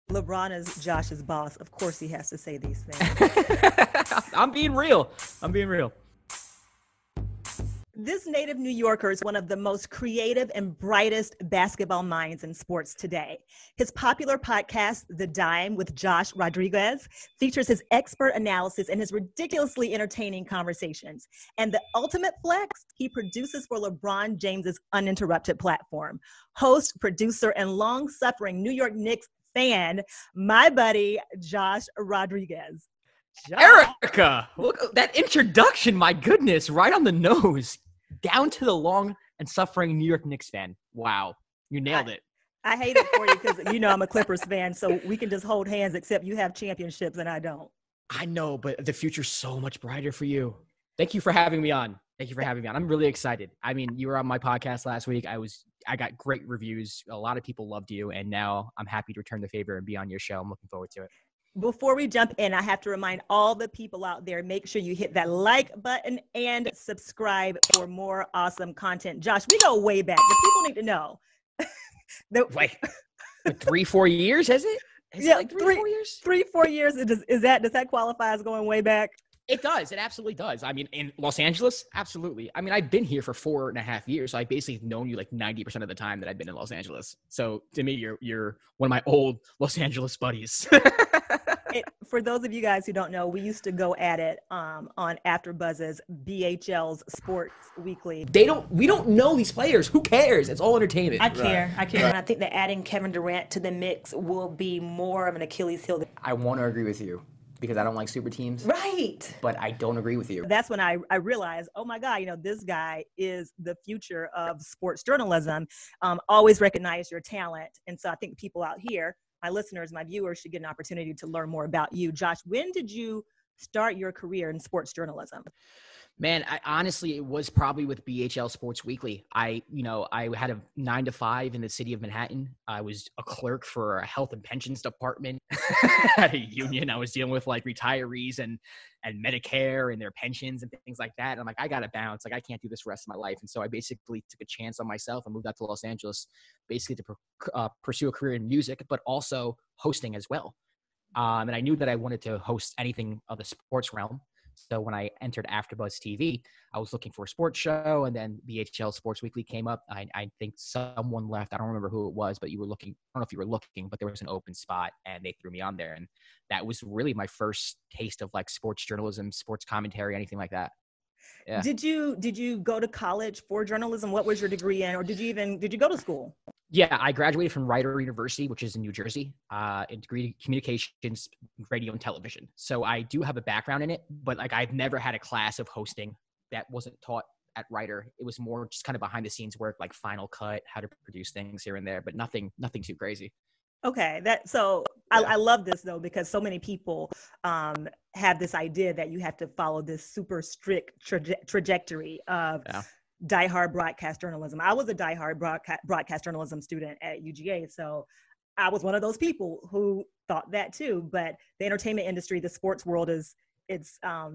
LeBron is Josh's boss. Of course he has to say these things. I'm being real. I'm being real. This native New Yorker is one of the most creative and brightest basketball minds in sports today. His popular podcast, The Dime with Josh Rodriguez, features his expert analysis and his ridiculously entertaining conversations. And the ultimate flex, he produces for LeBron James's uninterrupted platform. Host, producer, and long-suffering New York Knicks fan, my buddy, Josh Rodriguez. Erica, look, that introduction, my goodness, right on the nose. Down to the long and suffering New York Knicks fan. Wow, you nailed it. I hate it for you because you know I'm a Clippers fan, so we can just hold hands, except you have championships and I don't. I know, but the future's so much brighter for you. Thank you for having me on. I'm really excited. I mean, you were on my podcast last week. I got great reviews. A lot of people loved you, and now I'm happy to return the favor and be on your show. I'm looking forward to it. Before we jump in, I have to remind all the people out there, make sure you hit that like button and subscribe for more awesome content. Josh, we go way back. The people need to know. Like 3-4 years, has it? Is it like 3-4 years? 3-4 years. Does that qualify as going way back? It does. It absolutely does. I mean, in Los Angeles, absolutely. I mean, I've been here for 4.5 years, so I basically known you like 90% of the time that I've been in Los Angeles. So to me, you're one of my old Los Angeles buddies. For those of you guys who don't know, we used to go at it on AfterBuzz's BHL's Sports Weekly. We don't know these players. Who cares? It's all entertainment. I care. And I think that adding Kevin Durant to the mix will be more of an Achilles heel. I want to agree with you because I don't like super teams. Right. But I don't agree with you. That's when I realized, oh my God, this guy is the future of sports journalism. Always recognize your talent. And so I think people out here, my listeners, my viewers should get an opportunity to learn more about you. Josh, when did you start your career in sports journalism? Man, honestly, it was probably with BHL Sports Weekly. I had a 9 to 5 in the city of Manhattan. I was a clerk for a health and pensions department at a union. I was dealing with like retirees and Medicare and their pensions and things like that. And I'm like, I got to bounce. Like, I can't do this for the rest of my life. And so I basically took a chance on myself and moved out to Los Angeles, basically to pursue a career in music, but also hosting as well. And I knew that I wanted to host anything of the sports realm. So when I entered AfterBuzz TV, I was looking for a sports show, and then BHL Sports Weekly came up. I think someone left. I don't remember who it was, but you were looking. I don't know if you were looking, but there was an open spot, and they threw me on there. And that was really my first taste of like sports journalism, sports commentary, anything like that. Yeah. Did you go to college for journalism? What was your degree in, or did you go to school? Yeah, I graduated from Rider University, which is in New Jersey, in degree in communications, radio, and television. So I do have a background in it, but like I've never had a class of hosting that wasn't taught at Rider. It was more just kind of behind the scenes work, like Final Cut, how to produce things here and there, but nothing too crazy. Okay, I love this though, because so many people have this idea that you have to follow this super strict trajectory of diehard broadcast journalism. I was a diehard broadcast journalism student at UGA, so I was one of those people who thought that too. But the entertainment industry, the sports world it's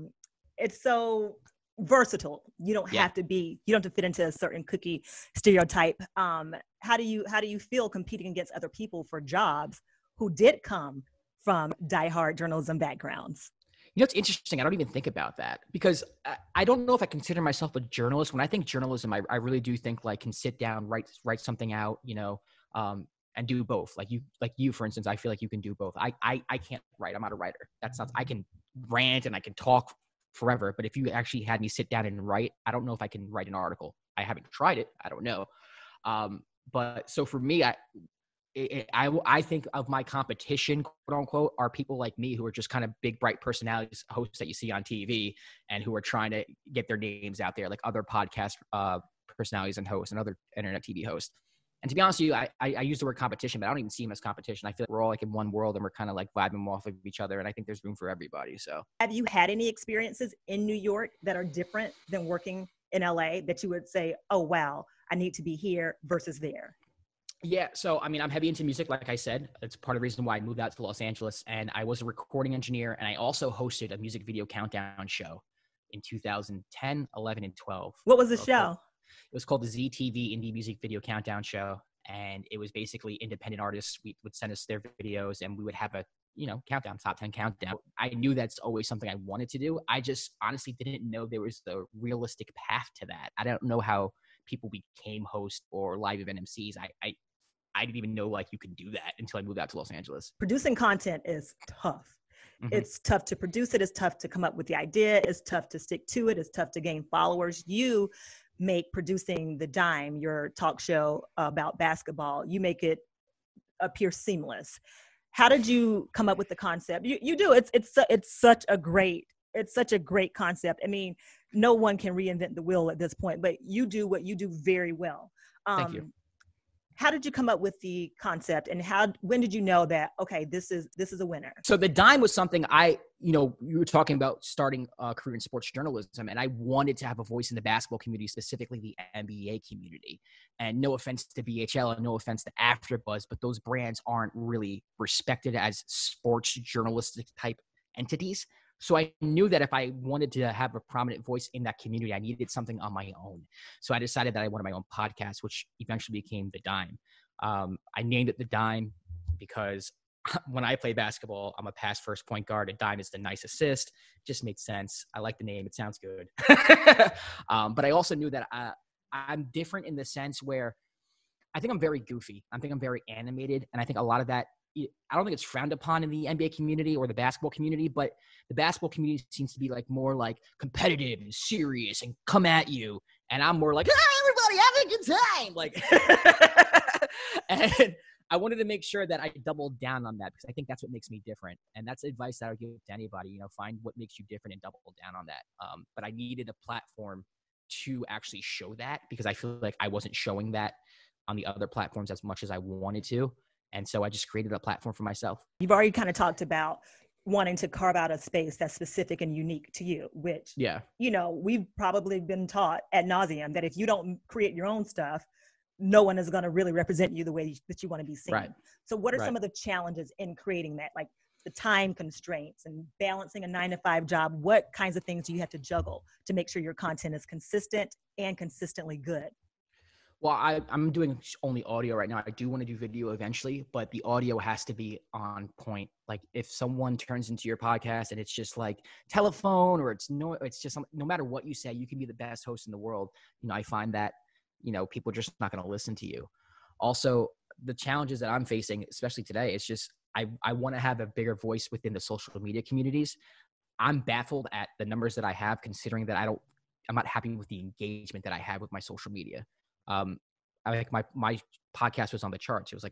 so versatile. You don't have to fit into a certain cookie stereotype. How do you feel competing against other people for jobs who did come from diehard journalism backgrounds? You know, it's interesting. I don't even think about that because I don't know if I consider myself a journalist. When I think journalism, I really do think like can sit down, write something out, and do both. Like you, for instance, I feel like you can do both. I can't write. I'm not a writer. I can rant and I can talk forever. But if you actually had me sit down and write, I don't know if I can write an article. I haven't tried it. I don't know. But so for me, I think of my competition, quote unquote, are people like me who are just kind of big, bright personalities, hosts that you see on TV and who are trying to get their names out there, like other podcast personalities and hosts and other internet TV hosts. And to be honest with you, I use the word competition, but I don't even see them as competition. I feel like we're all like in one world and we're kind of like vibing off of each other. And I think there's room for everybody. So have you had any experiences in New York that are different than working in LA that you would say, oh, wow, I need to be here versus there? Yeah. So, I mean, I'm heavy into music. Like I said, it's part of the reason why I moved out to Los Angeles, and I was a recording engineer, and I also hosted a music video countdown show in 2010, 11, and 12. What was the show? It was called the ZTV Indie Music Video Countdown Show. And it was basically independent artists. We would send us their videos and we would have a, countdown, top 10 countdown. I knew that's always something I wanted to do. I just honestly didn't know there was a realistic path to that. I don't know how people became hosts or live event MCs. I didn't even know like you could do that until I moved out to Los Angeles. Producing content is tough. Mm-hmm. It's tough to produce it. It's tough to come up with the idea. It's tough to stick to it. It's tough to gain followers. You make producing The Dime, your talk show about basketball, you make it appear seamless. How did you come up with the concept? You do. It's such a great concept. I mean, no one can reinvent the wheel at this point, but you do what you do very well. Thank you. How did you come up with the concept, and when did you know that, okay, this is a winner? So The Dime was something you were talking about starting a career in sports journalism, and I wanted to have a voice in the basketball community, specifically the NBA community. And no offense to BHL and no offense to AfterBuzz, but those brands aren't really respected as sports journalistic type entities. So I knew that if I wanted to have a prominent voice in that community, I needed something on my own. So I decided that I wanted my own podcast, which eventually became The Dime. I named it The Dime because when I play basketball, I'm a pass first point guard. A dime is the nice assist. Just makes sense. I like the name. It sounds good. But I also knew that I'm different in the sense where I think I'm very goofy. I think I'm very animated. And I think a lot of that, I don't think it's frowned upon in the NBA community or the basketball community, but the basketball community seems to be like more like competitive and serious and come at you. And I'm more like, everybody have a good time. Like, and I wanted to make sure that I doubled down on that because I think that's what makes me different. And that's advice that I would give to anybody, find what makes you different and double down on that. But I needed a platform to actually show that because I feel like I wasn't showing that on the other platforms as much as I wanted to. And so I just created a platform for myself. You've already kind of talked about wanting to carve out a space that's specific and unique to you, which, we've probably been taught ad nauseum that if you don't create your own stuff, no one is going to really represent you the way that you want to be seen. Right. So what are some of the challenges in creating that? Like the time constraints and balancing a 9-to-5 job? What kinds of things do you have to juggle to make sure your content is consistent and consistently good? Well, I'm doing only audio right now. I do want to do video eventually, but the audio has to be on point. Like if someone turns into your podcast and it's just like telephone or it's just no matter what you say, you can be the best host in the world. I find that, people are just not going to listen to you. Also, the challenges that I'm facing, especially today, it's just, I want to have a bigger voice within the social media communities. I'm baffled at the numbers that I have, considering that I'm not happy with the engagement that I have with my social media. I think my podcast was on the charts. It was like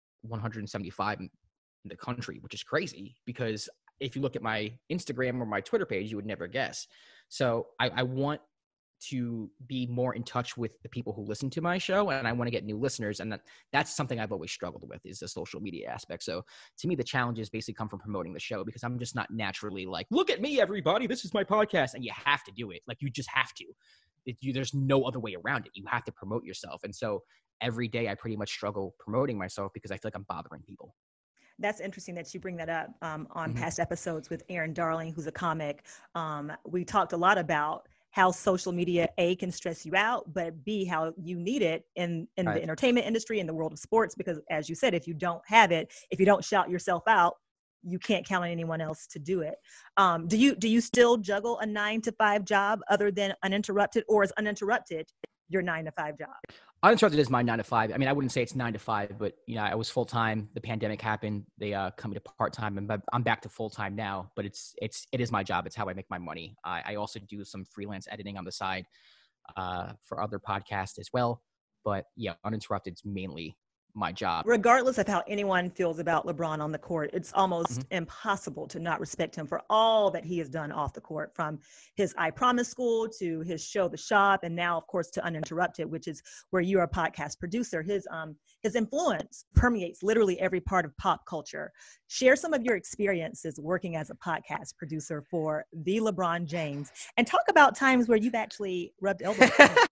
175 in the country, which is crazy because if you look at my Instagram or my Twitter page, you would never guess. So I want to be more in touch with the people who listen to my show, and I want to get new listeners. And that's something I've always struggled with, is the social media aspect. So to me, the challenges basically come from promoting the show because I'm just not naturally like, look at me, everybody, this is my podcast. And you have to do it. Like you just have to. There's no other way around it. You have to promote yourself. And so every day I pretty much struggle promoting myself because I feel like I'm bothering people. That's interesting that you bring that up on past episodes with Aaron Darling, who's a comic. We talked a lot about how social media, A, can stress you out, but B, how you need it in the entertainment industry, in the world of sports, because as you said, if you don't have it, if you don't shout yourself out, you can't count on anyone else to do it. Do you still juggle a 9-to-5 job other than Uninterrupted, or is Uninterrupted your 9-to-5 job? Uninterrupted is my 9-to-5. I mean, I wouldn't say it's 9-to-5, but I was full time. The pandemic happened. They cut me to part time, and I'm back to full time now. But it is my job. It's how I make my money. I also do some freelance editing on the side for other podcasts as well. But yeah, Uninterrupted is mainly my job. Regardless of how anyone feels about LeBron on the court, it's almost impossible to not respect him for all that he has done off the court, from his I Promise School to his show, The Shop, and now, of course, to Uninterrupted, which is where you're a podcast producer. His influence permeates literally every part of pop culture. Share some of your experiences working as a podcast producer for the LeBron James, and talk about times where you've actually rubbed elbows with him.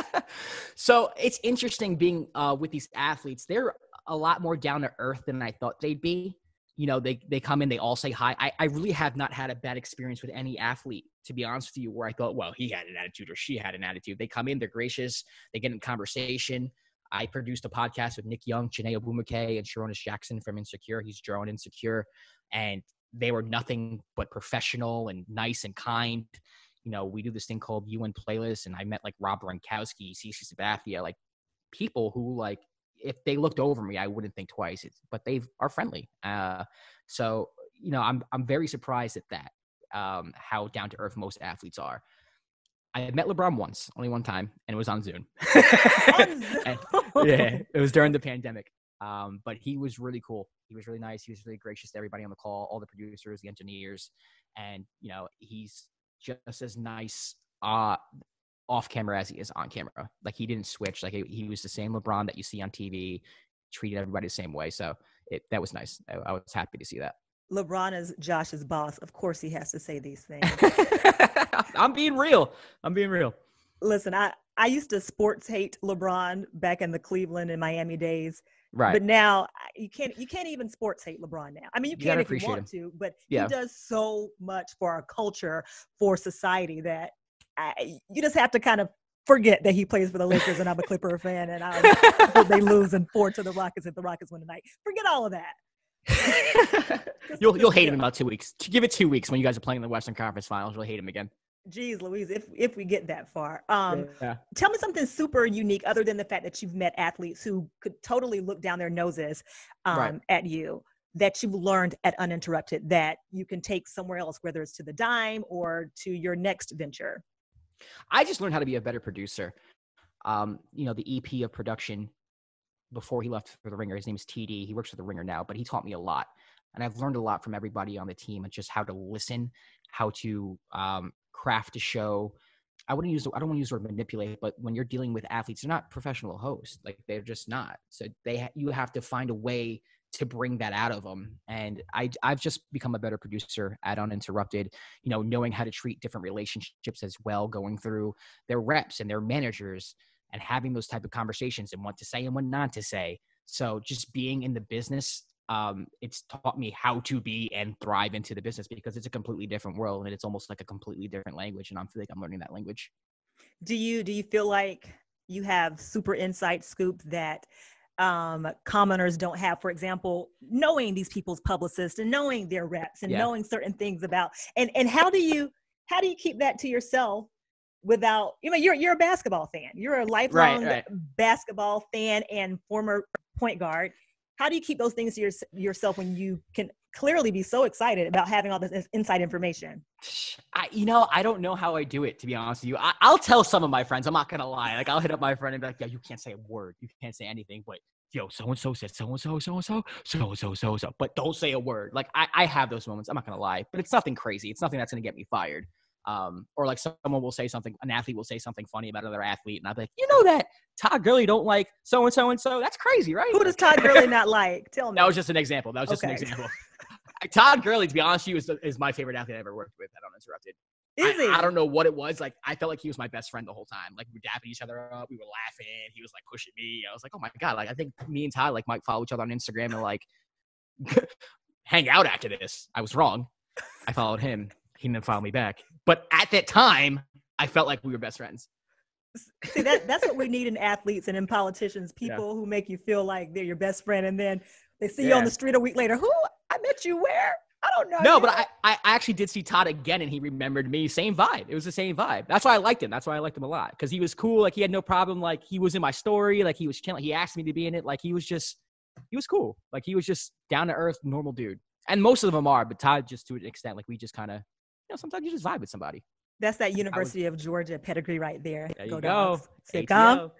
So it's interesting being with these athletes. They're a lot more down to earth than I thought they'd be. They come in, they all say hi. I really have not had a bad experience with any athlete, to be honest with you, where I thought, well, he had an attitude or she had an attitude. They come in, they're gracious, they get in conversation. I produced a podcast with Nick Young, Janae Obumake, and Sharonis Jackson from Insecure. He's Joe on Insecure. And they were nothing but professional and nice and kind. You know, we do this thing called UN Playlist, and I met like Rob Gronkowski, CeCe Sabathia, like people who like, if they looked over me, I wouldn't think twice. But they are friendly. So, you know, I'm very surprised at that, how down to earth most athletes are. I met LeBron once, only one time, and it was on Zoom. And, yeah, it was during the pandemic. But he was really cool. He was really nice. He was really gracious to everybody on the call, all the producers, the engineers, and you know, he's just as nice off camera as he is on camera. Like he didn't switch. Like he was the same LeBron that you see on TV, treated everybody the same way. So that was nice. I was happy to see that. LeBron is Josh's boss. Of course, he has to say these things. I'm being real. Listen, I used to sports hate LeBron back in the Cleveland and Miami days. Right. But now you can't even sports hate LeBron now. I mean, you can if you want to, but he does so much for our culture, for society that you just have to kind of forget that he plays for the Lakers and I'm a Clipper fan and I hope they lose in 4 to the Rockets if the Rockets win tonight. Forget all of that. You'll hate him in about 2 weeks. Give it 2 weeks when you guys are playing in the Western Conference Finals. You'll hate him again. Jeez Louise, if we get that far. Tell me something super unique other than the fact that you've met athletes who could totally look down their noses at you, that you've learned at Uninterrupted that you can take somewhere else, whether it's to the Dime or to your next venture. I just learned how to be a better producer. You know, the EP of production before he left for the Ringer, his name is TD. He works for the Ringer now, but he taught me a lot. And I've learned a lot from everybody on the team and just how to listen, how to craft a show. I don't want to use the word manipulate, but when you're dealing with athletes, they're not professional hosts. Like they're just not. So you have to find a way to bring that out of them. And I've just become a better producer at Uninterrupted, you know, knowing how to treat different relationships as well, going through their reps and their managers and having those type of conversations and what to say and what not to say. So just being in the business, it's taught me how to be and thrive into the business because it's a completely different world and it's almost like a completely different language. And I feel like I'm learning that language. Do you feel like you have super inside scoop that commoners don't have? For example, knowing these people's publicists and knowing their reps and knowing certain things about, and how do you keep that to yourself without, you know, you're a basketball fan. You're a lifelong basketball fan and former point guard. How do you keep those things to yourself when you can clearly be so excited about having all this inside information? I don't know how I do it, to be honest with you. I'll tell some of my friends, I'm not going to lie. Like I'll hit up my friend and be like, yeah, you can't say a word. You can't say anything, but yo, so-and-so said so-and-so, so-and-so, so-and-so, so-and-so, but don't say a word. Like I have those moments. I'm not going to lie, but it's nothing crazy. It's nothing that's going to get me fired. Or like someone will say something, an athlete will say something funny about another athlete. And I'll be like, you know that Todd Gurley don't like so-and-so and so. That's crazy, right? Who does Todd Gurley not like? Tell me. That was just an example. Todd Gurley, to be honest, is my favorite athlete I ever worked with at Uninterrupted. Is he? I don't know what it was. Like, I felt like he was my best friend the whole time. Like, we were dapping each other up. We were laughing. He was, like, pushing me. I was like, oh, my God. Like, I think me and Todd, like, might follow each other on Instagram and, like, hang out after this. I was wrong. I followed him. He didn't follow me back. But at that time, I felt like we were best friends. See, that's what we need in athletes and in politicians, people who make you feel like they're your best friend. And then they see you on the street a week later. Who? I met you where? I don't know. No, but I actually did see Todd again, and he remembered me. Same vibe. It was the same vibe. That's why I liked him. That's why I liked him a lot, because he was cool. Like, he had no problem. Like, he was in my story. Like, he was chilling. He asked me to be in it. Like, he was cool. Like, he was just down-to-earth, normal dude. And most of them are, but Todd just to an extent. Like, we just kind of, sometimes you just vibe with somebody. That's that University of Georgia pedigree right there. There you go. Come.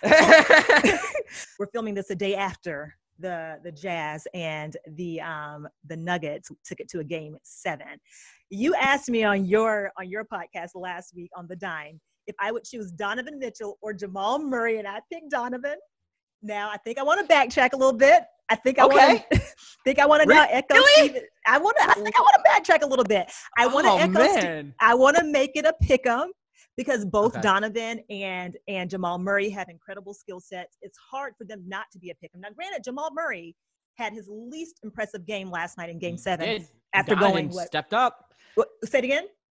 We're filming this a day after the Jazz and the Nuggets took it to a game 7. You asked me on your podcast last week on The Dime if I would choose Donovan Mitchell or Jamal Murray, and I picked Donovan. Now I think I want to backtrack a little bit. I think I want to now echo. Really? I think I want to backtrack a little bit. I want to echo. I want to make it a pick'em because both Donovan and Jamal Murray have incredible skill sets. It's hard for them not to be a pick'em. Now, granted, Jamal Murray had his least impressive game last night in Game 7 after Donovan going stepped up. What, say it again.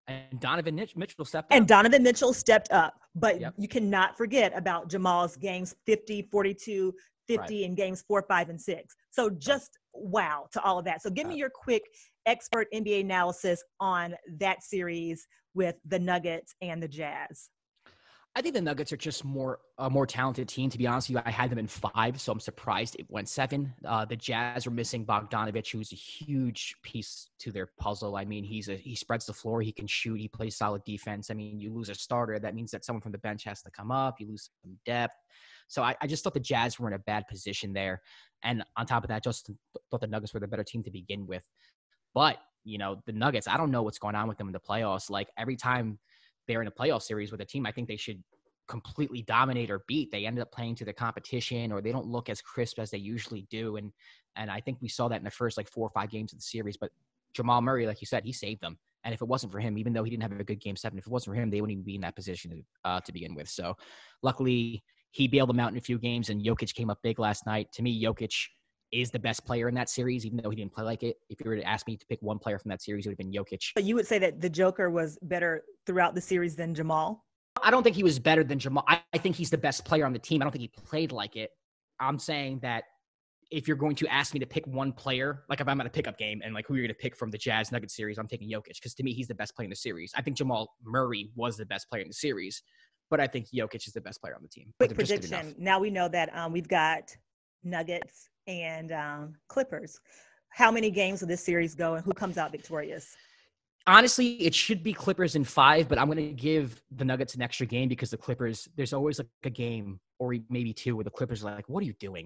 And Donovan Mitchell stepped up. And Donovan Mitchell stepped up. But you cannot forget about Jamal's games 50, 42, 50 in games 4, 5, and 6. So just wow to all of that. So give me your quick expert NBA analysis on that series with the Nuggets and the Jazz. I think the Nuggets are just a more talented team. To be honest with you, I had them in 5, so I'm surprised it went 7. The Jazz are missing Bogdanović, who's a huge piece to their puzzle. I mean, he spreads the floor, he can shoot, he plays solid defense. I mean, you lose a starter, that means that someone from the bench has to come up. You lose some depth. So I just thought the Jazz were in a bad position there. And on top of that, just thought the Nuggets were the better team to begin with. But, the Nuggets, I don't know what's going on with them in the playoffs. Like, every time they're in a playoff series with a team I think they should completely dominate or beat, they ended up playing to the competition, or they don't look as crisp as they usually do. And I think we saw that in the first 4 or 5 games of the series. But Jamal Murray, like you said, he saved them. And if it wasn't for him, even though he didn't have a good game 7, if it wasn't for him, they wouldn't even be in that position to begin with. So luckily he bailed them out in a few games, and Jokic came up big last night. To me, Jokic is the best player in that series, even though he didn't play like it. If you were to ask me to pick one player from that series, it would have been Jokic. But you would say that the Joker was better throughout the series than Jamal? I don't think he was better than Jamal. I think he's the best player on the team. I don't think he played like it. I'm saying that if you're going to ask me to pick one player, like if I'm at a pickup game and who you're going to pick from the Jazz Nuggets series, I'm taking Jokic, because to me, he's the best player in the series. I think Jamal Murray was the best player in the series, but I think Jokic is the best player on the team. Quick prediction. Now we know that we've got Nuggets and Clippers. How many games will this series go, and who comes out victorious? Honestly, it should be Clippers in 5, but I'm going to give the Nuggets an extra game, because the Clippers, there's always a game or maybe 2 where the Clippers are like, what are you doing?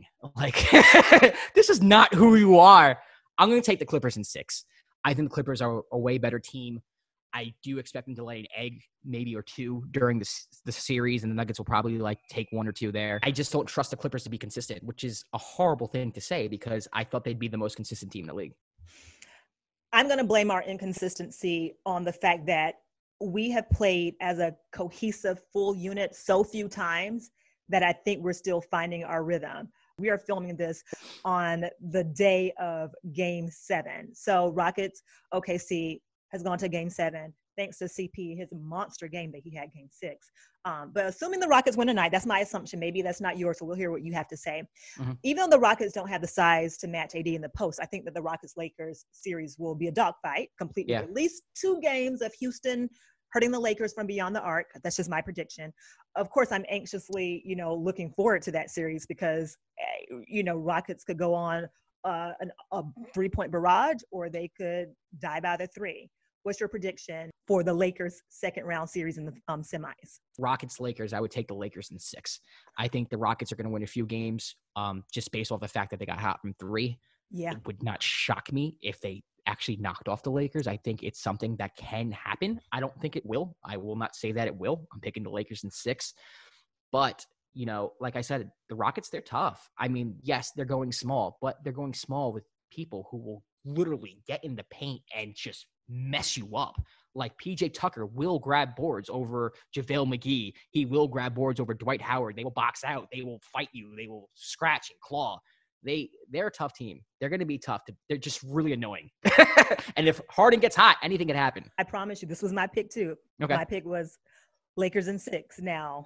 This is not who you are. I'm going to take the Clippers in 6. I think the Clippers are a way better team. I do expect them to lay an egg, maybe or 2 during the series, and the Nuggets will probably take 1 or 2 there. I just don't trust the Clippers to be consistent, which is a horrible thing to say, because I thought they'd be the most consistent team in the league. I'm going to blame our inconsistency on the fact that we have played as a cohesive full unit so few times that I think we're still finding our rhythm. We are filming this on the day of Game 7. So Rockets OKC has gone to Game 7 thanks to CP, his monster game that he had Game 6. But assuming the Rockets win tonight, that's my assumption. Maybe that's not yours, so we'll hear what you have to say. Mm-hmm. Even though the Rockets don't have the size to match AD in the post, I think that the Rockets-Lakers series will be a dogfight, complete with at least 2 games of Houston hurting the Lakers from beyond the arc. That's just my prediction. Of course, I'm anxiously, looking forward to that series, because, Rockets could go on a 3-point barrage, or they could dive out of 3. What's your prediction for the Lakers' second-round series in the semis? Rockets-Lakers, I would take the Lakers in 6. I think the Rockets are going to win a few games just based off the fact that they got hot from 3. Yeah. It would not shock me if they actually knocked off the Lakers. I think it's something that can happen. I don't think it will. I will not say that it will. I'm picking the Lakers in 6. But, like I said, the Rockets, they're tough. I mean, yes, they're going small, but they're going small with people who will literally get in the paint and just mess you up. Like PJ Tucker will grab boards over JaVale McGee. He will grab boards over Dwight Howard. They will box out. They will fight you. They will scratch and claw. They're a tough team. They're going to be tough. They're just really annoying. And if Harden gets hot, anything can happen. I promise you, this was my pick too. Okay. My pick was Lakers in 6. Now,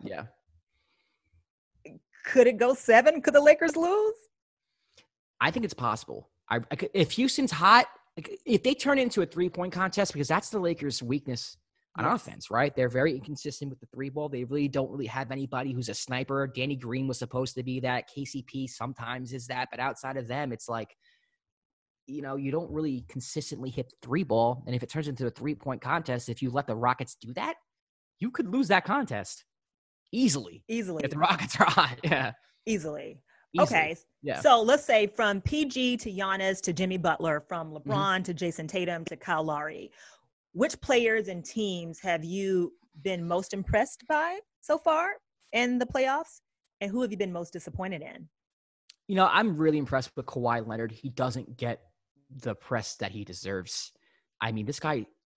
could it go 7? Could the Lakers lose? I think it's possible. If Houston's hot, if they turn it into a 3-point contest, because that's the Lakers' weakness on offense, right? They're very inconsistent with the 3 ball. They really don't really have anybody who's a sniper. Danny Green was supposed to be that. KCP sometimes is that. But outside of them, it's you don't really consistently hit the 3 ball. And if it turns into a 3-point contest, if you let the Rockets do that, you could lose that contest easily. If the Rockets are hot. Yeah. Easily. Okay. Yeah. So let's say from PG to Giannis to Jimmy Butler, from LeBron to Jason Tatum to Kyle Lowry, which players and teams have you been most impressed by so far in the playoffs? And who have you been most disappointed in? I'm really impressed with Kawhi Leonard. He doesn't get the press that he deserves. I mean, this guy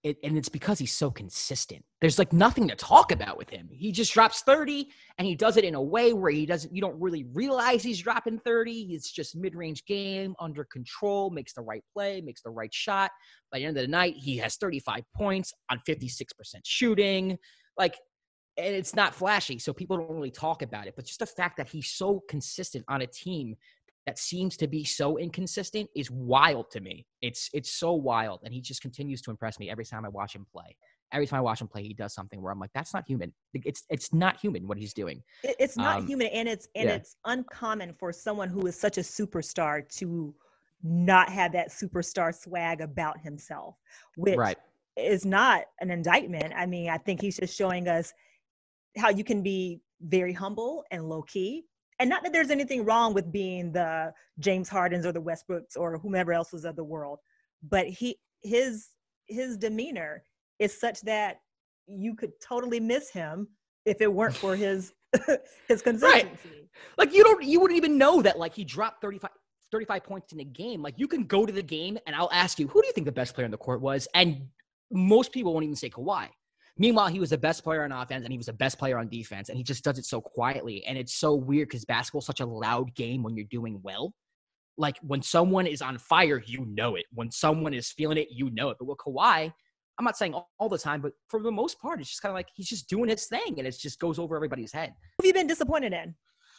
and it's because he's so consistent. There's like nothing to talk about with him. He just drops 30 and he does it in a way where you don't really realize he's dropping 30. It's just mid-range game, under control, makes the right play, makes the right shot. By the end of the night, he has 35 points on 56% shooting. Like, and it's not flashy, so people don't really talk about it. But just the fact that he's so consistent on a team that seems to be so inconsistent is wild to me. It's so wild, and he just continues to impress me every time I watch him play. Every time I watch him play, he does something where I'm like, that's not human. It's not human what he's doing. It's not human, and it's uncommon for someone who is such a superstar to not have that superstar swag about himself, which is not an indictment. I mean, I think he's just showing us how you can be very humble and low key. And not that there's anything wrong with being the James Hardens or the Westbrooks or whomever else is of the world, but his demeanor is such that you could totally miss him if it weren't for his consistency. Right. Like you wouldn't even know that like he dropped 35 points in a game. Like you can go to the game and I'll ask you, who do you think the best player on the court was? And most people won't even say Kawhi. Meanwhile, he was the best player on offense and he was the best player on defense, and he just does it so quietly. And it's so weird because basketball's such a loud game when you're doing well. Like when someone is on fire, you know it. When someone is feeling it, you know it. But with Kawhi, I'm not saying all the time, but for the most part, it's just kind of like he's just doing his thing, and it just goes over everybody's head. Who have you been disappointed in?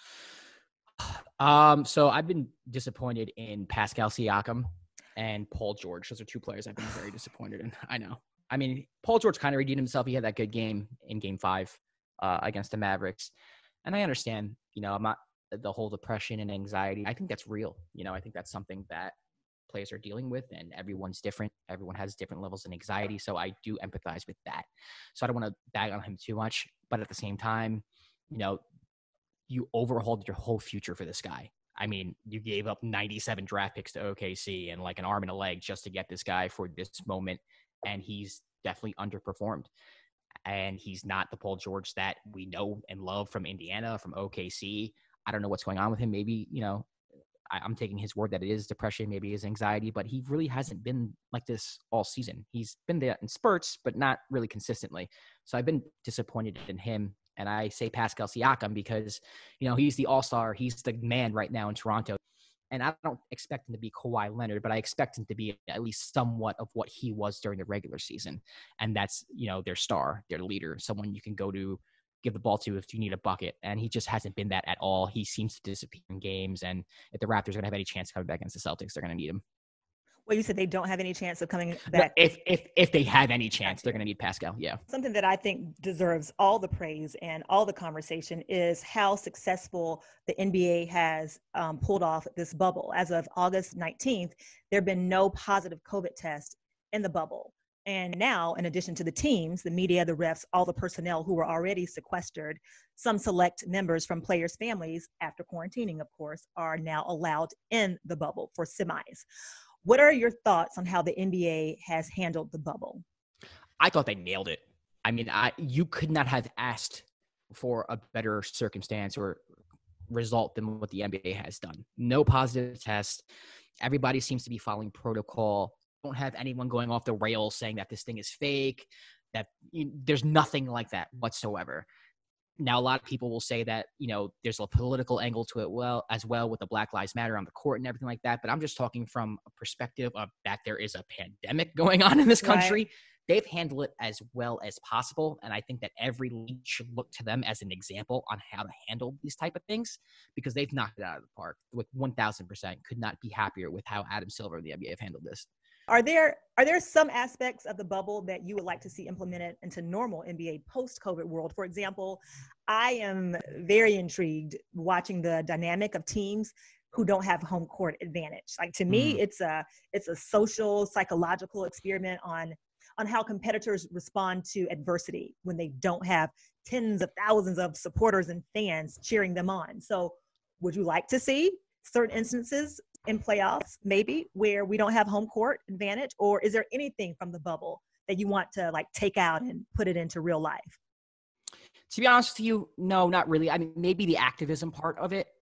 So I've been disappointed in Pascal Siakam and Paul George. Those are two players I've been very disappointed in. I know. I mean, Paul George kind of redeemed himself. He had that good game in Game 5 against the Mavericks. And I understand, I'm not the whole depression and anxiety. I think that's real. I think that's something that players are dealing with, and everyone's different. Everyone has different levels of anxiety. So I do empathize with that. So I don't want to bag on him too much. But at the same time, you overhauled your whole future for this guy. I mean, you gave up 97 draft picks to OKC and like an arm and a leg just to get this guy for this moment. And he's definitely underperformed. And he's not the Paul George that we know and love from Indiana, from OKC. I don't know what's going on with him. Maybe, I'm taking his word that it is depression, maybe his anxiety, but he really hasn't been like this all season. He's been there in spurts, but not really consistently. So I've been disappointed in him. And I say Pascal Siakam because, he's the all-star. He's the man right now in Toronto. And I don't expect him to be Kawhi Leonard, but I expect him to be at least somewhat of what he was during the regular season. And that's, their star, their leader, someone you can go to, give the ball to if you need a bucket. And he just hasn't been that at all. He seems to disappear in games. And if the Raptors are going to have any chance coming back against the Celtics, they're going to need him. Well, you said they don't have any chance of coming back. No, if they have any chance, they're going to need Pascal. Yeah. Something that I think deserves all the praise and all the conversation is how successful the NBA has pulled off this bubble. As of August 19th, there have been no positive COVID tests in the bubble. And now, in addition to the teams, the media, the refs, all the personnel who were already sequestered, some select members from players' families, after quarantining, of course, are now allowed in the bubble for semis. What are your thoughts on how the NBA has handled the bubble? I thought they nailed it. I mean, you could not have asked for a better circumstance or result than what the NBA has done. No positive tests. Everybody seems to be following protocol. Don't have anyone going off the rails saying that this thing is fake, that there's nothing like that whatsoever. Now, a lot of people will say that, there's a political angle to it as well with the Black Lives Matter on the court and everything like that. But I'm just talking from a perspective of that there is a pandemic going on in this country. Right. They've handled it as well as possible. And I think that every league should look to them as an example on how to handle these type of things, because they've knocked it out of the park with 1,000%. Could not be happier with how Adam Silver and the NBA have handled this. Are there some aspects of the bubble that you would like to see implemented into normal NBA post-COVID world? For example, I am very intrigued watching the dynamic of teams who don't have home court advantage. Like to me, it's a social, psychological experiment on how competitors respond to adversity when they don't have tens of thousands of supporters and fans cheering them on. So would you like to see certain instances in playoffs, maybe, where we don't have home court advantage? Or is there anything from the bubble that you want to take out and put it into real life? To be honest with you, no, not really. I mean, maybe the activism part of it,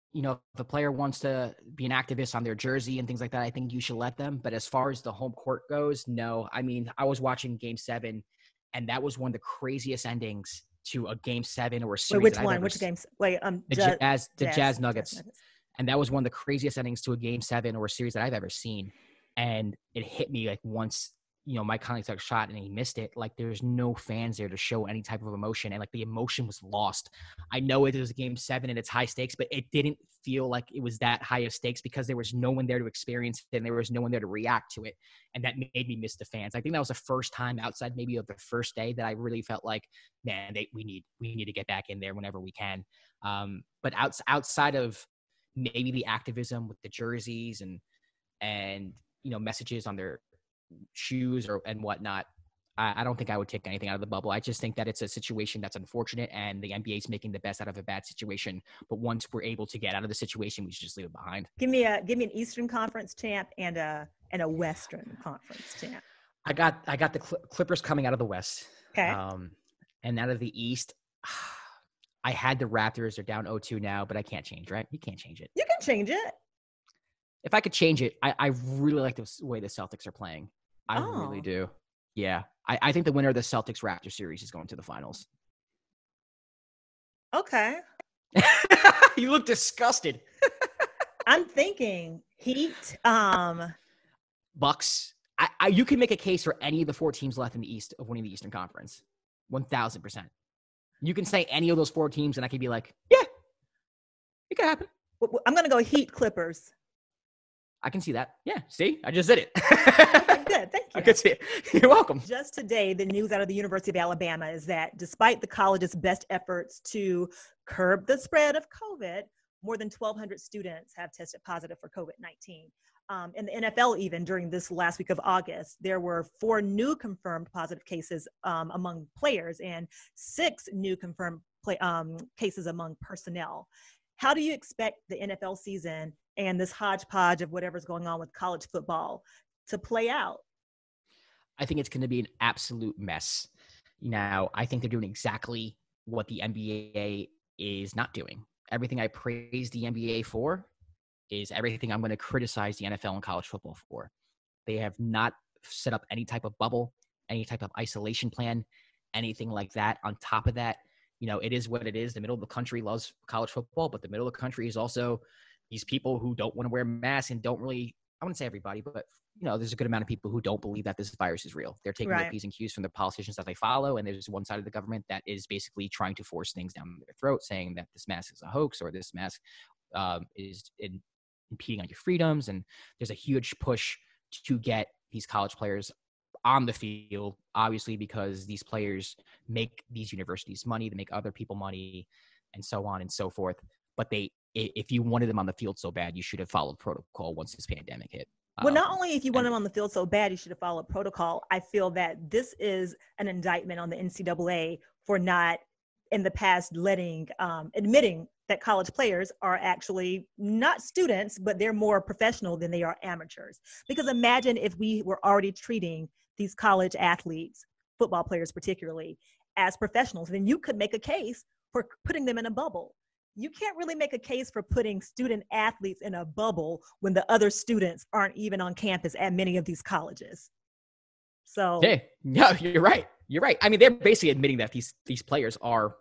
if a player wants to be an activist on their jersey and things like that, I think you should let them. But as far as the home court goes, no. I mean, I was watching Game 7, and that was one of the craziest endings to a Game 7 or a series. Wait, which one? Which games? Wait, the Jazz Nuggets. And that was one of the craziest endings to a Game 7 or a series that I've ever seen. And it hit me like once, Mike Conley took a shot and he missed it. Like there's no fans there to show any type of emotion. And like the emotion was lost. I know it was a Game 7 and it's high stakes, but it didn't feel like it was that high of stakes because there was no one there to experience it and there was no one there to react to it. And that made me miss the fans. I think that was the first time outside maybe of the first day that I really felt like, man, we need to get back in there whenever we can. But outside of maybe the activism with the jerseys and messages on their shoes and whatnot, I don't think I would take anything out of the bubble. I just think that it's a situation that's unfortunate and the NBA is making the best out of a bad situation. But once we're able to get out of the situation, we should just leave it behind. Give me an Eastern Conference champ and a Western Conference champ. I got the Clippers coming out of the West. Okay. And out of the East, I had the Raptors. They're down 0-2 now, but I can't change, right? You can't change it. You can change it. If I could change it, I really like the way the Celtics are playing. I really do. Yeah. I think the winner of the Celtics-Raptors series is going to the finals. Okay. You look disgusted. I'm thinking Heat. Bucks. You can make a case for any of the 4 teams left in the East of winning the Eastern Conference. 1,000%. You can say any of those 4 teams, and I could be like, yeah, it could happen. I'm going to go Heat Clippers. I can see that. Yeah, see? I just did it. Good, thank you. I could see it. You're welcome. Just today, the news out of the University of Alabama is that despite the college's best efforts to curb the spread of COVID, more than 1,200 students have tested positive for COVID-19. In the NFL, even during this last week of August, there were 4 new confirmed positive cases among players and 6 new confirmed cases among personnel. How do you expect the NFL season and this hodgepodge of whatever's going on with college football to play out? I think it's going to be an absolute mess. Now, I think they're doing exactly what the NBA is not doing. Everything I praise the NBA for is everything I'm going to criticize the NFL and college football for. They have not set up any type of bubble, any type of isolation plan, anything like that. On top of that, it is what it is. The middle of the country loves college football, but the middle of the country is also these people who don't want to wear masks and don't really, I wouldn't say everybody, but there's a good amount of people who don't believe that this virus is real. They're taking their P's and Q's from the politicians that they follow. And there's one side of the government that is basically trying to force things down their throat, saying that this mask is a hoax or this mask is impeding on your freedoms. And there's a huge push to get these college players on the field, obviously, because these players make these universities money, they make other people money, and so on and so forth. But if you wanted them on the field so bad, you should have followed protocol once this pandemic hit. Well, not only if you want them on the field so bad, you should have followed protocol. I feel that this is an indictment on the NCAA for not, in the past, admitting that college players are actually not students, but they're more professional than they are amateurs. Because imagine if we were already treating these college athletes, football players particularly, as professionals, then you could make a case for putting them in a bubble. You can't really make a case for putting student athletes in a bubble when the other students aren't even on campus at many of these colleges. So yeah, you're right. You're right. I mean, they're basically admitting that these players are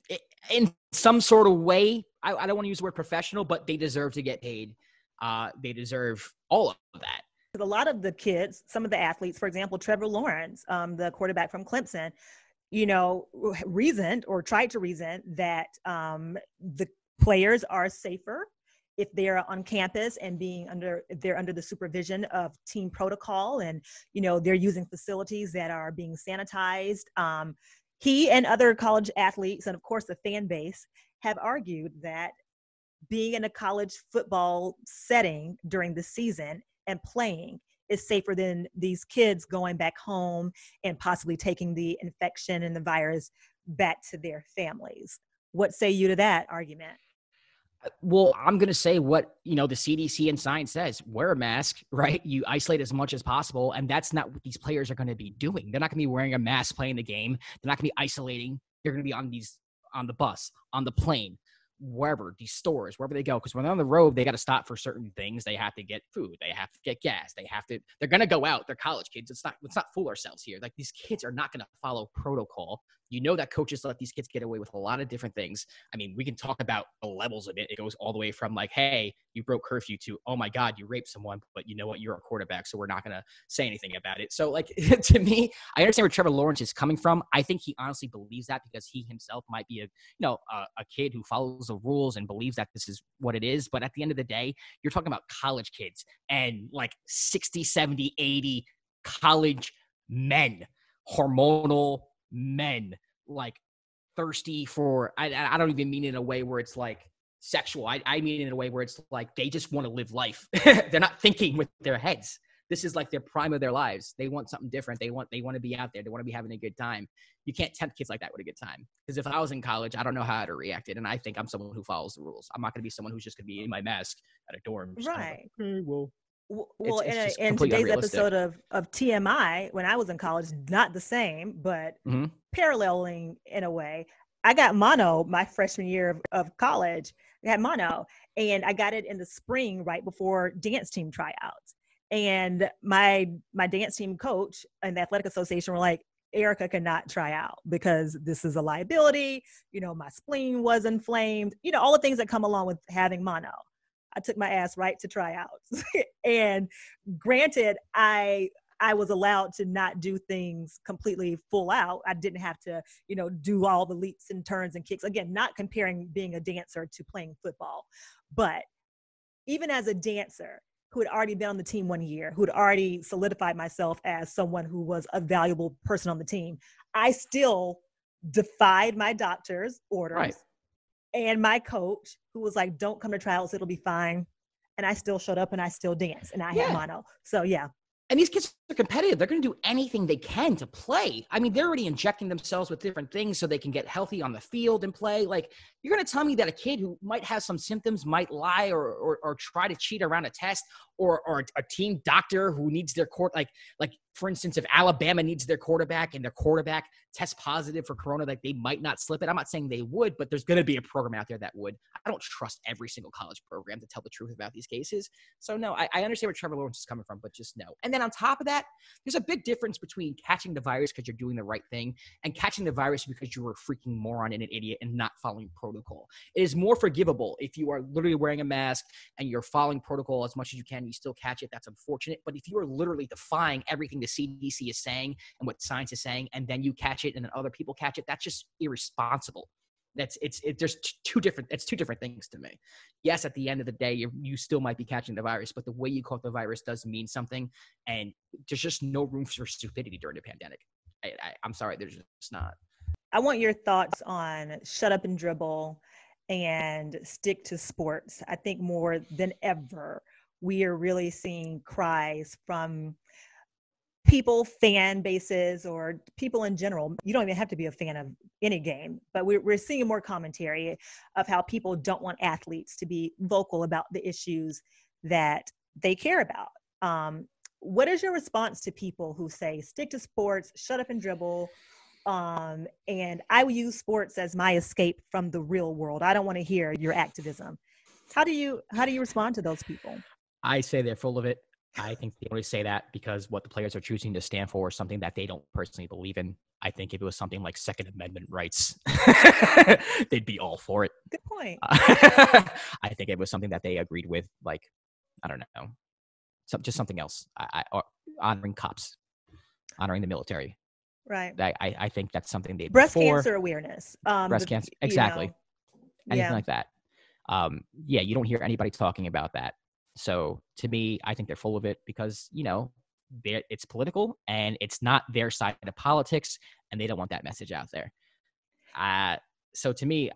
in some sort of way, I don't want to use the word professional, but they deserve to get paid. They deserve all of that. A lot of the kids, some of the athletes, for example, Trevor Lawrence, the quarterback from Clemson, reasoned or tried to reason that the players are safer if they're on campus and they're under the supervision of team protocol, and they're using facilities that are being sanitized. He and other college athletes, and of course the fan base, have argued that being in a college football setting during the season and playing is safer than these kids going back home and possibly taking the infection and the virus back to their families. What say you to that argument? Well, I'm going to say what, the CDC and science says. Wear a mask, right? You isolate as much as possible. And that's not what these players are going to be doing. They're not going to be wearing a mask playing the game. They're not going to be isolating. They're going to be on the bus, on the plane, wherever, these stores, wherever they go. Because when they're on the road, they got to stop for certain things. They have to get food. They have to get gas. They're going to go out. They're college kids. Let's not fool ourselves here. Like, these kids are not going to follow protocol. You know that coaches let these kids get away with a lot of different things. I mean, we can talk about the levels of it. It goes all the way from like, hey, you broke curfew to, oh my God, you raped someone, but you know what? You're a quarterback, so we're not going to say anything about it. So like, to me, I understand where Trevor Lawrence is coming from. I think he honestly believes that because he himself might be a kid who follows the rules and believes that this is what it is. But at the end of the day, you're talking about college kids and like 60, 70, 80 college men, hormonal men, like thirsty for, I don't even mean it in a way where it's like sexual. I mean it in a way where it's like they just want to live life. They're not thinking with their heads. This is like their prime of their lives. They want something different. They want to be out there. They want to be having a good time. You can't tempt kids like that with a good time. Because if I was in college, I don't know how I'd have reacted. And I think I'm someone who follows the rules. I'm not going to be someone who's just going to be in my mask at a dorm. Right. Like, well, it's in today's episode of TMI, when I was in college, not the same, but paralleling in a way, I got mono my freshman year of college. I had mono, and I got it in the spring right before dance team tryouts. And my dance team coach and the athletic association were like, Erica cannot try out because this is a liability. You know, my spleen was inflamed, you know, all the things that come along with having mono. I took my ass right to tryouts. And granted, I was allowed to not do things completely full out. I didn't have to, you know, do all the leaps and turns and kicks. Again, not comparing being a dancer to playing football. But even as a dancer who had already been on the team 1 year, who had already solidified myself as someone who was a valuable person on the team, I still defied my doctor's orders. Right. And my coach, who was like, don't come to trials, it'll be fine. And I still showed up and I still danced and I had mono. So yeah. And these kids are competitive. They're going to do anything they can to play. I mean, they're already injecting themselves with different things so they can get healthy on the field and play. Like, you're going to tell me that a kid who might have some symptoms might lie or try to cheat around a test, or a team doctor who needs their like for instance, if Alabama needs their quarterback and their quarterback tests positive for corona, like, they might not slip it. I'm not saying they would, but there's going to be a program out there that would. I don't trust every single college program to tell the truth about these cases. So no, I understand where Trevor Lawrence is coming from, but just no. And then on top of that, there's a big difference between catching the virus because you're doing the right thing and catching the virus because you're a freaking moron and an idiot and not following protocol. It is more forgivable if you are literally wearing a mask and you're following protocol as much as you can, you still catch it. That's unfortunate. But if you are literally defying everything the CDC is saying and what science is saying, and then you catch it and then other people catch it, that's just irresponsible. There's two different things to me. Yes, at the end of the day, you still might be catching the virus, but the way you caught the virus does mean something, and there's just no room for stupidity during the pandemic. I'm sorry, there's just not. I want your thoughts on shut up and dribble and stick to sports. I think more than ever, we are really seeing cries from people, fan bases, or people in general. You don't even have to be a fan of any game, but we're seeing more commentary of how people don't want athletes to be vocal about the issues that they care about. What is your response to people who say, stick to sports, shut up and dribble, and I will use sports as my escape from the real world. I don't want to hear your activism. How do you respond to those people? I say they're full of it. I think they only say that because what the players are choosing to stand for is something that they don't personally believe in. I think if it was something like Second Amendment rights, they'd be all for it. Good point. I think it was something that they agreed with, like, I don't know, just something else. Or honoring cops, honoring the military. Right. I think that's something they breast cancer awareness. Breast cancer, exactly. You know, anything like that. You don't hear anybody talking about that. So to me, I think they're full of it because, you know, it's political and it's not their side of politics, and they don't want that message out there. So to me,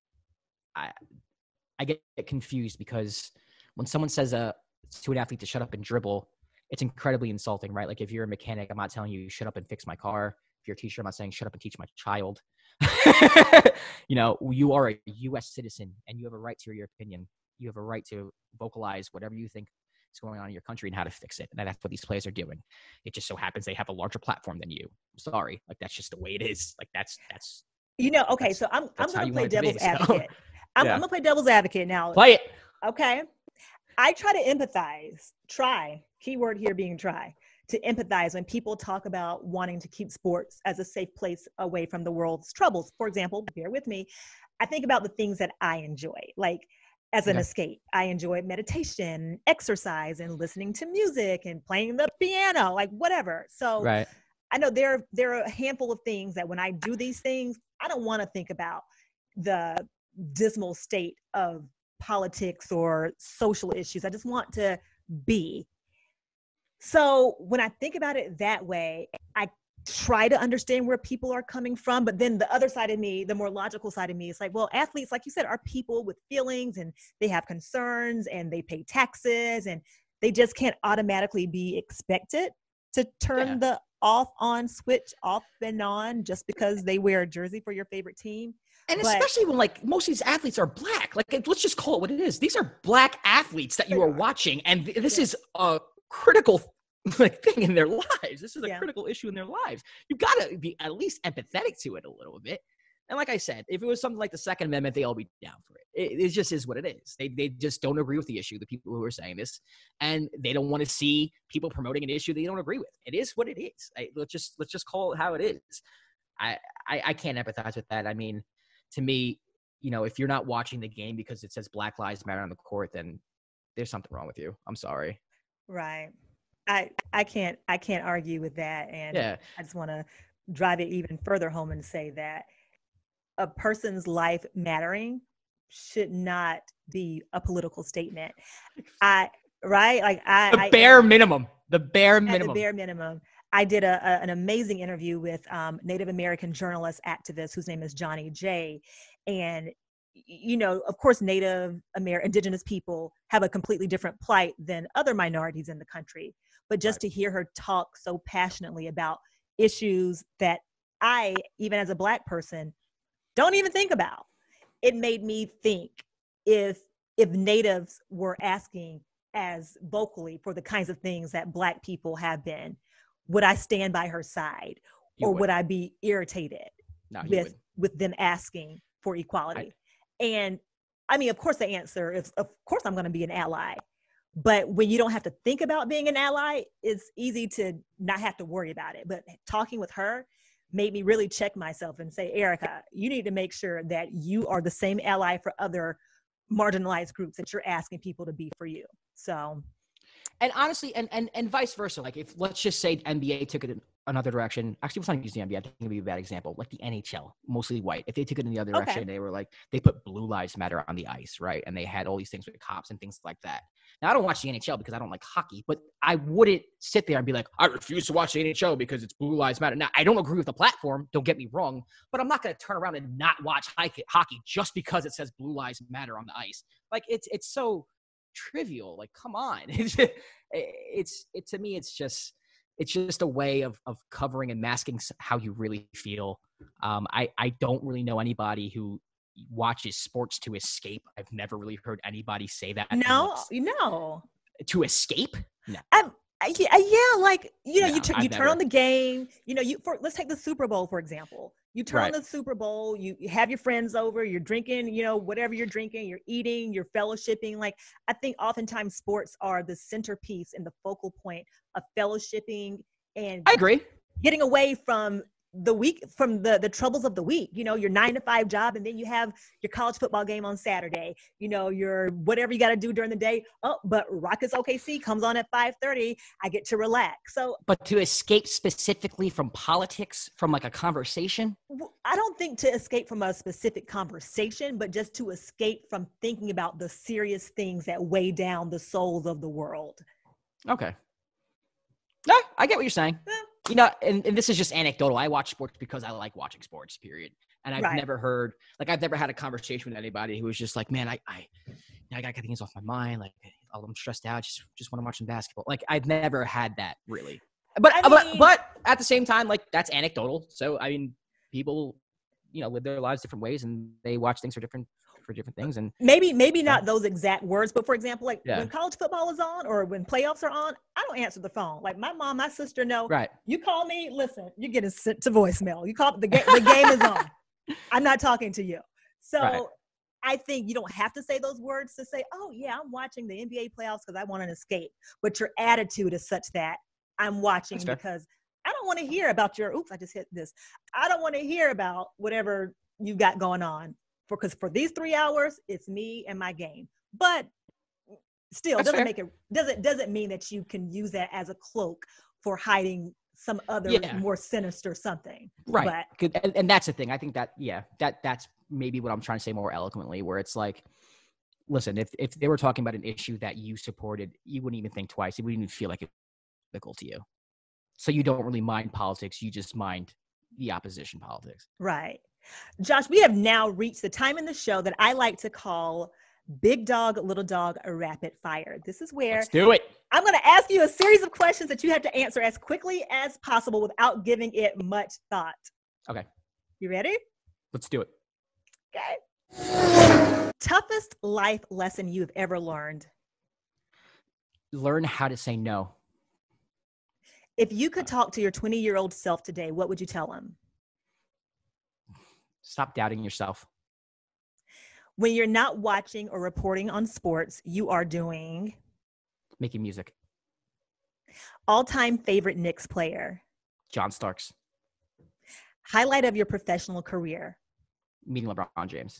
I get confused because when someone says to an athlete to shut up and dribble, it's incredibly insulting, right? Like, if you're a mechanic, I'm not telling you shut up and fix my car. If you're a teacher, I'm not saying shut up and teach my child. You know, you are a U.S. citizen and you have a right to your opinion. You have a right to vocalize whatever you think is going on in your country and how to fix it. And that's what these players are doing. It just so happens they have a larger platform than you. I'm sorry. Like, that's just the way it is. Like, that's you know, okay. So I'm going to play devil's advocate. I'm going to play devil's advocate now. Play it. Okay. I try to empathize, keyword here being try, to empathize when people talk about wanting to keep sports as a safe place away from the world's troubles. For example, bear with me, I think about the things that I enjoy, like as an escape. I enjoy meditation, exercise, and listening to music and playing the piano, like whatever. So I know there are a handful of things that when I do these things, I don't want to think about the dismal state of politics or social issues. I just want to be. So when I think about it that way, I try to understand where people are coming from. But then the other side of me, the more logical side of me, is like, well, athletes, like you said, are people with feelings and they have concerns and they pay taxes, and they just can't automatically be expected to turn the off on switch off and on just because they wear a jersey for your favorite team. And especially when like most of these athletes are black, like let's just call it what it is. These are black athletes that you are watching. And this is a critical thing in their lives. This is a critical issue in their lives. You've got to be at least empathetic to it a little bit. And like I said, if it was something like the Second Amendment, they all be down for it. It just is what it is. They just don't agree with the issue, the people who are saying this, and they don't want to see people promoting an issue they don't agree with. It is what it is. Let's just call it how it is. I can't empathize with that. I mean, to me, if you're not watching the game because it says Black Lives Matter on the court, then there's something wrong with you. I'm sorry. Right. I can't argue with that. And I just want to drive it even further home and say that a person's life mattering should not be a political statement. The bare minimum. The bare minimum. I did an amazing interview with Native American journalist activist whose name is Johnny J. And, of course, Indigenous people have a completely different plight than other minorities in the country. But just to hear her talk so passionately about issues that I, even as a Black person, don't even think about, it made me think if Natives were asking as vocally for the kinds of things that Black people have been, would I stand by her side, or would I be irritated with them asking for equality? And I mean, of course, the answer is, of course, I'm going to be an ally. But when you don't have to think about being an ally, it's easy to not have to worry about it. But talking with her made me really check myself and say, Erica, you need to make sure that you are the same ally for other marginalized groups that you're asking people to be for you. So. And honestly, and vice versa. Like if, let's just say NBA took it in another direction. Actually, let's not use the NBA. I think it would be a bad example. Like the NHL, mostly white. If they took it in the other direction, they were like, they put Blue Lives Matter on the ice, right? And they had all these things with cops and things like that. Now, I don't watch the NHL because I don't like hockey, but I wouldn't sit there and be like, I refuse to watch the NHL because it's Blue Lives Matter. Now, I don't agree with the platform. Don't get me wrong, but I'm not going to turn around and not watch hockey just because it says Blue Lives Matter on the ice. Like it's so trivial. Like, come on. To me, it's just a way of covering and masking how you really feel. I don't really know anybody who watches sports to escape. I've never really heard anybody say that. No. To escape? No. You turn on the game, let's take the Super Bowl, for example. You turn on the Super Bowl, you have your friends over, you're drinking, whatever you're drinking, you're eating, you're fellowshipping. Like, I think oftentimes sports are the centerpiece and the focal point of fellowshipping and I agree. Getting away from the week, from the troubles of the week, your 9-to-5 job, and then you have your college football game on Saturday, your whatever you got to do during the day. Oh, but Rockets OKC comes on at 5:30. I get to relax. So, but to escape specifically from politics, from like a conversation? I don't think to escape from a specific conversation, but just to escape from thinking about the serious things that weigh down the souls of the world. Okay. No, I get what you're saying. And this is just anecdotal. I watch sports because I like watching sports, period. And I've never had a conversation with anybody who was just like, man, I got to get things off my mind. Like, I'm stressed out. Just want to watch some basketball. Like, I've never had that really. But at the same time, like, that's anecdotal. So, I mean, people, live their lives different ways and they watch things for different things. And maybe not those exact words, but for example, like when college football is on or when playoffs are on, I don't answer the phone. Like my mom, my sister know, you call me, listen, you're getting sent to voicemail. You call the game is on. I'm not talking to you. So I think you don't have to say those words to say, oh, yeah, I'm watching the NBA playoffs because I want an escape. But your attitude is such that I'm watching because I don't want to hear about your, oops, I just hit this. I don't want to hear about whatever you got going on. Because for these 3 hours, it's me and my game. But still, doesn't mean that you can use that as a cloak for hiding some other more sinister something. Right. And that's the thing. I think that's maybe what I'm trying to say more eloquently, where it's like, listen, if they were talking about an issue that you supported, you wouldn't even think twice. It wouldn't even feel like it's critical to you. So you don't really mind politics. You just mind the opposition politics. Right. Josh, we have now reached the time in the show that I like to call Big Dog, Little Dog, a Rapid Fire. This is where Let's do it. I'm going to ask you a series of questions that you have to answer as quickly as possible without giving it much thought. Okay. You ready? Let's do it. Okay. Toughest life lesson you've ever learned? Learn how to say no. If you could talk to your 20-year-old self today, what would you tell him? Stop doubting yourself. When you're not watching or reporting on sports, you are doing? Making music. All-time favorite Knicks player? John Starks. Highlight of your professional career? Meeting LeBron James.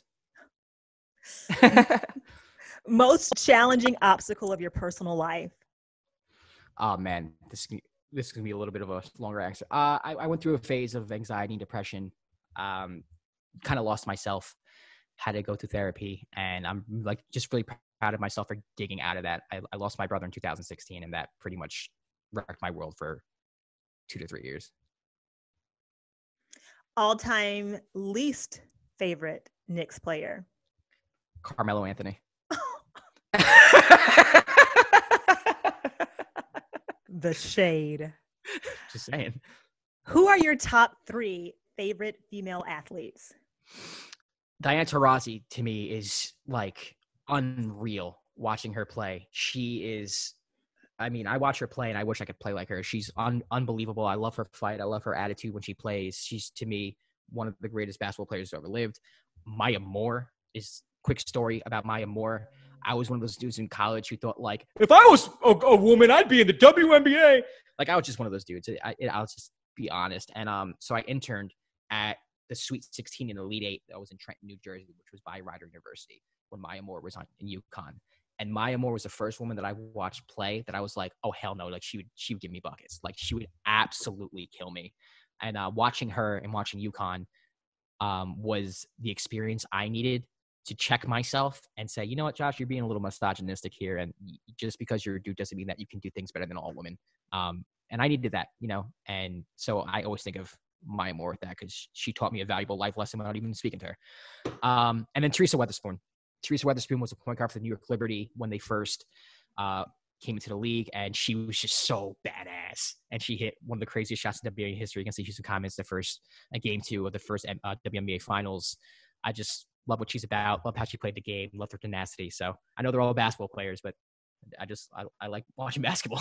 Most challenging obstacle of your personal life? Oh, man. This is going to be a little bit of a longer answer. I went through a phase of anxiety and depression. Kind of lost myself, had to go through therapy, and I'm like just really proud of myself for digging out of that. I lost my brother in 2016, and that pretty much wrecked my world for 2 to 3 years. All-time least favorite Knicks player? Carmelo Anthony. The shade. Just saying. Who are your top 3 favorite female athletes? Diana Taurasi, to me, is like unreal watching her play. She is, I mean, I watch her play and I wish I could play like her. She's unbelievable. I love her fight. I love her attitude when she plays. She's, to me, one of the greatest basketball players who ever lived. Maya Moore is, quick story about Maya Moore. I was one of those dudes in college who thought, like, if I was a woman, I'd be in the WNBA. Like, I was just one of those dudes. I'll just be honest. And so I interned at the Sweet 16 in Elite 8 that was in Trenton, New Jersey, which was by Rider University, when Maya Moore was in UConn. And Maya Moore was the first woman that I watched play that I was like, oh, hell no. Like, she would give me buckets. Like, she would absolutely kill me. And watching her and watching UConn was the experience I needed to check myself and say, you know what, Josh, you're being a little misogynistic here. And just because you're a dude doesn't mean that you can do things better than all women. And I needed that, you know. And so I always think of Maya Moore with that, because she taught me a valuable life lesson without even speaking to her. And then Teresa Weatherspoon. Teresa Weatherspoon was a point guard for the New York Liberty when they first came into the league, and she was just so badass. And she hit one of the craziest shots in WNBA history against the Houston Comets, game 2 of the first WNBA finals. I just love what she's about, love how she played the game, love her tenacity. So I know they're all basketball players, but I like watching basketball.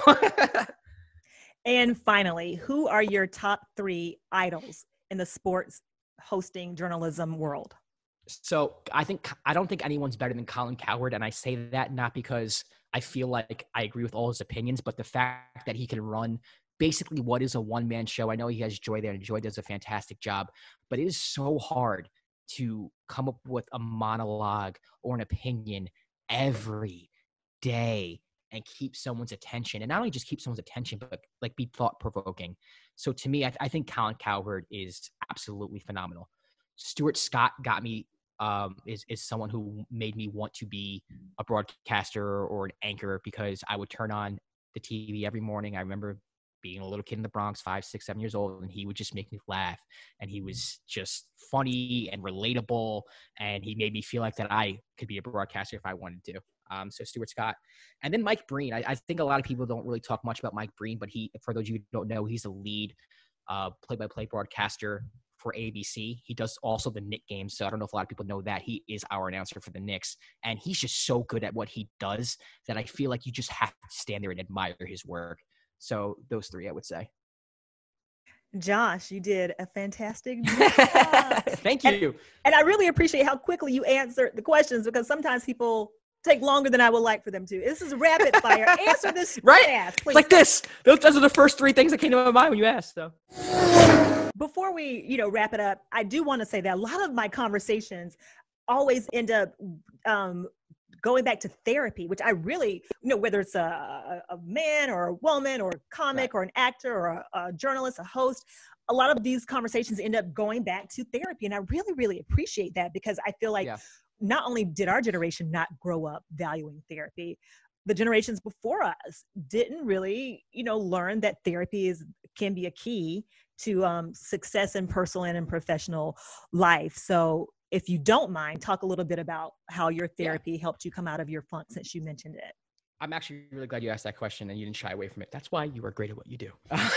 And finally, who are your top 3 idols in the sports hosting journalism world? So I don't think anyone's better than Colin Cowherd. And I say that not because I feel like I agree with all his opinions, but the fact that he can run basically what is a one-man show. I know he has Joy there, and Joy does a fantastic job, but it is so hard to come up with a monologue or an opinion every day and keep someone's attention, and not only just keep someone's attention, but like be thought-provoking. So to me, I think Colin Cowherd is absolutely phenomenal. Stuart Scott got me, is someone who made me want to be a broadcaster or an anchor, because I would turn on the TV every morning. I remember being a little kid in the Bronx, 5, 6, 7 years old, and he would just make me laugh. And he was just funny and relatable, and he made me feel like that I could be a broadcaster if I wanted to. So Stuart Scott. And then Mike Breen. I think a lot of people don't really talk much about Mike Breen, but for those of you who don't know, he's a lead play-by-play broadcaster for ABC. He does also the Knicks games, so I don't know if a lot of people know that. He is our announcer for the Knicks, and he's just so good at what he does that I feel like you just have to stand there and admire his work. So those 3, I would say. Josh, you did a fantastic job. Thank you. And I really appreciate how quickly you answered the questions, because sometimes people take longer than I would like for them to. This is rapid fire. Answer this right? fast, please. Like this. Those are the first three things that came to my mind when you asked. So before we, wrap it up, I do want to say that a lot of my conversations always end up going back to therapy, which I really, whether it's a man or a woman or a comic or an actor or a journalist, a host, a lot of these conversations end up going back to therapy. And I really, really appreciate that, because I feel like not only did our generation not grow up valuing therapy, the generations before us didn't really, learn that therapy can be a key to success in personal and in professional life. So if you don't mind, talk a little bit about how your therapy helped you come out of your funk, since you mentioned it. I'm actually really glad you asked that question and you didn't shy away from it. That's why you are great at what you do.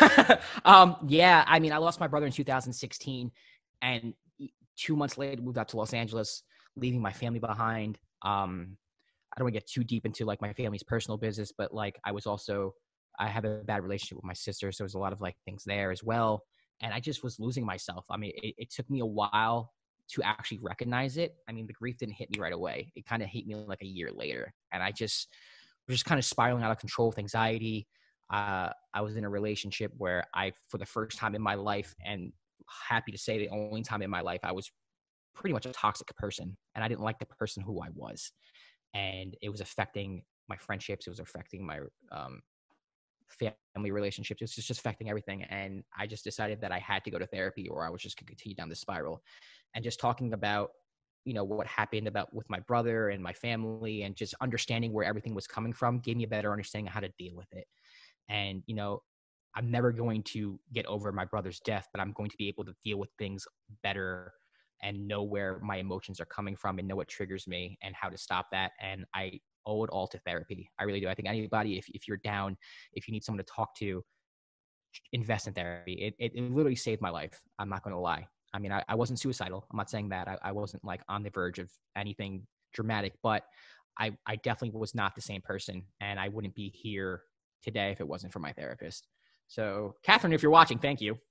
I lost my brother in 2016, and 2 months later moved out to Los Angeles, leaving my family behind. I don't want to get too deep into like my family's personal business, but like I have a bad relationship with my sister. So there's a lot of like things there as well. And I just was losing myself. I mean, it took me a while to actually recognize it. I mean, the grief didn't hit me right away. It kind of hit me like a year later. And I was just kind of spiraling out of control with anxiety. I was in a relationship where for the first time in my life, and happy to say the only time in my life, I was pretty much a toxic person. And I didn't like the person who I was. And it was affecting my friendships. It was affecting my family relationships. It's just affecting everything. And I just decided that I had to go to therapy, or I was just going to continue down the spiral. And just talking about, what happened with my brother and my family, and just understanding where everything was coming from gave me a better understanding of how to deal with it. And, I'm never going to get over my brother's death, but I'm going to be able to deal with things better and know where my emotions are coming from and know what triggers me and how to stop that. And I owe it all to therapy. I really do. I think anybody, if you're down, if you need someone to talk to, invest in therapy. It literally saved my life. I'm not going to lie. I mean, I wasn't suicidal. I'm not saying that. I wasn't like on the verge of anything dramatic, but I definitely was not the same person. And I wouldn't be here today if it wasn't for my therapist. So Catherine, if you're watching, thank you.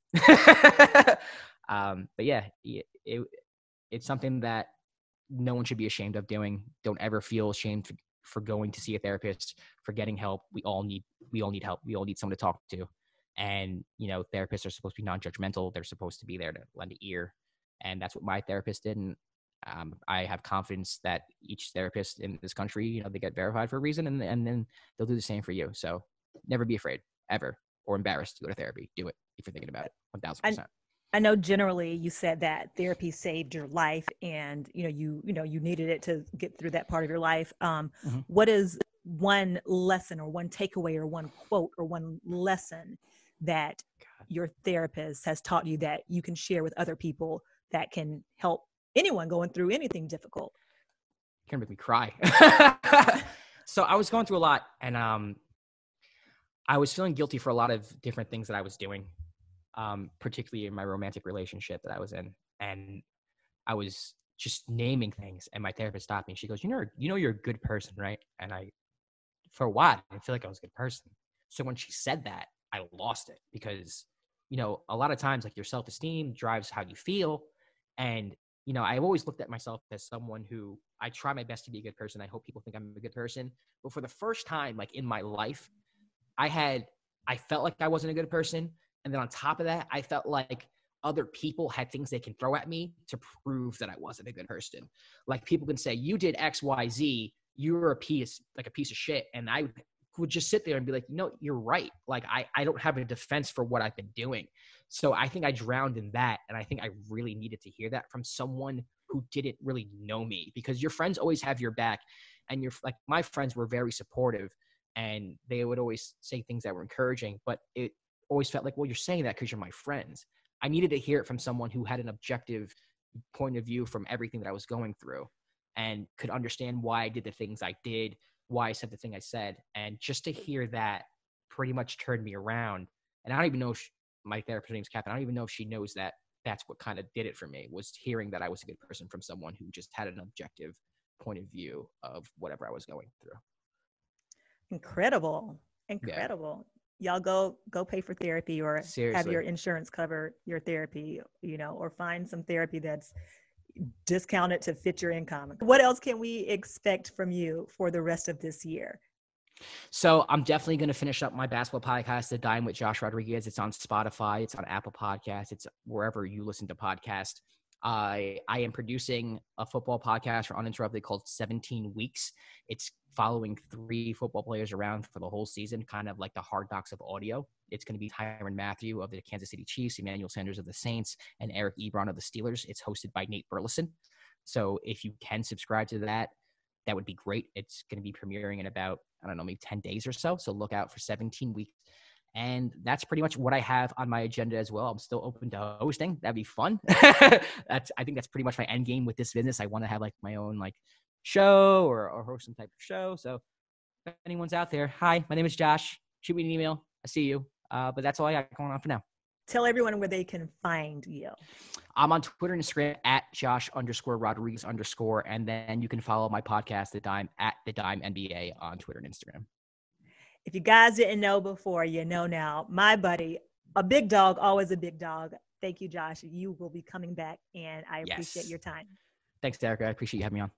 But yeah, it's something that no one should be ashamed of doing. Don't ever feel ashamed for going to see a therapist, for getting help. We all need help. We all need someone to talk to. And, therapists are supposed to be non-judgmental. They're supposed to be there to lend an ear. And that's what my therapist did. And I have confidence that each therapist in this country, they get verified for a reason, and then they'll do the same for you. So never be afraid, ever, or embarrassed to go to therapy. Do it if you're thinking about it, 1,000%. I know generally you said that therapy saved your life, and you needed it to get through that part of your life. What is one lesson or one takeaway or one quote or one lesson that your therapist has taught you that you can share with other people that can help anyone going through anything difficult? You're gonna make me cry. So I was going through a lot, and I was feeling guilty for a lot of different things that I was doing. Particularly in my romantic relationship that I was in. And I was just naming things, and my therapist stopped me. She goes, you're a good person, right? And for a while, I didn't feel like I was a good person. So when she said that, I lost it, because, a lot of times like your self-esteem drives how you feel. And, I've always looked at myself as someone who I try my best to be a good person. I hope people think I'm a good person. But for the first time, like in my life, I felt like I wasn't a good person. And then on top of that, I felt like other people had things they can throw at me to prove that I wasn't a good person. Like people can say, you did X, Y, Z, you're a piece of shit. And I would just sit there and be like, you're right. Like I don't have a defense for what I've been doing. So I think I drowned in that. And I think I really needed to hear that from someone who didn't really know me, because your friends always have your back. And my friends were very supportive, and they would always say things that were encouraging, but it always felt like, well, you're saying that because you're my friends. I needed to hear it from someone who had an objective point of view from everything that I was going through, and could understand why I did the things I did, why I said the thing I said. And just to hear that pretty much turned me around. And I don't even know if my therapist name's Catherine. I don't even know if she knows that that's what kind of did it for me, was hearing that I was a good person from someone who just had an objective point of view of whatever I was going through. Incredible. Yeah. y'all go pay for therapy, or Seriously. have your insurance cover your therapy, or find some therapy that's discounted to fit your income. What else can we expect from you for the rest of this year? So I'm definitely going to finish up my basketball podcast, The Dime with Josh Rodriguez. It's on Spotify. It's on Apple Podcasts. It's wherever you listen to podcasts. I am producing a football podcast for Uninterrupted called 17 Weeks. It's following 3 football players around for the whole season, kind of like the Hard Knocks of audio. It's going to be Tyrann Mathieu of the Kansas City Chiefs, Emmanuel Sanders of the Saints, and Eric Ebron of the Steelers. It's hosted by Nate Burleson. So if you can subscribe to that, that would be great. It's going to be premiering in about, maybe 10 days or so. So look out for 17 Weeks. And that's pretty much what I have on my agenda as well. I'm still open to hosting. That'd be fun. I think that's pretty much my end game with this business. I want to have like my own like show or host some type of show. So if anyone's out there, hi, my name is Josh. Shoot me an email. I see you. But that's all I got going on for now. Tell everyone where they can find you. I'm on Twitter and Instagram at Josh_Rodriguez_. And then you can follow my podcast, The Dime, at The Dime NBA on Twitter and Instagram. If you guys didn't know before, you know now. My buddy, a big dog, always a big dog. Thank you, Josh. You will be coming back, and I appreciate your time. Thanks, Derek. I appreciate you having me on.